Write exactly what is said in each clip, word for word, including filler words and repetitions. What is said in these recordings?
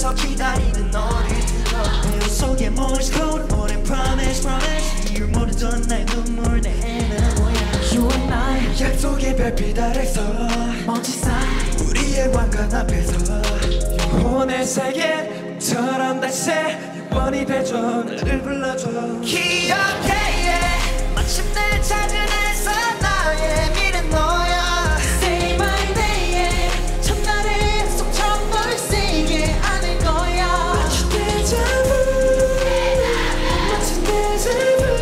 앞에서 기다리는 너를 들어 내 속에 Morse code 오랜 promise promise 이유 모르던 나의 눈물 내 애는 뭐야 You and I 약속의 별빛 아래서 먼지 쌓인 우리의 왕관 앞에서 영혼의 세계처럼 다시 영원히 되줘 나를 불러줘 기억해 마침내 찾은 애써 나의 미래 너야 Say my name 첫날의 속처럼 널 쓰게 안을 거야 마치 Deja Vu 마치 Deja Vu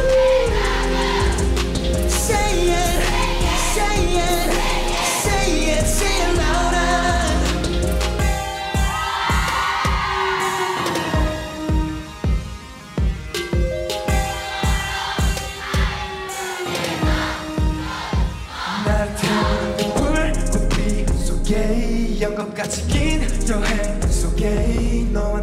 Say it Say it Say it Say it louder 영겁같이 긴 여행 속에 너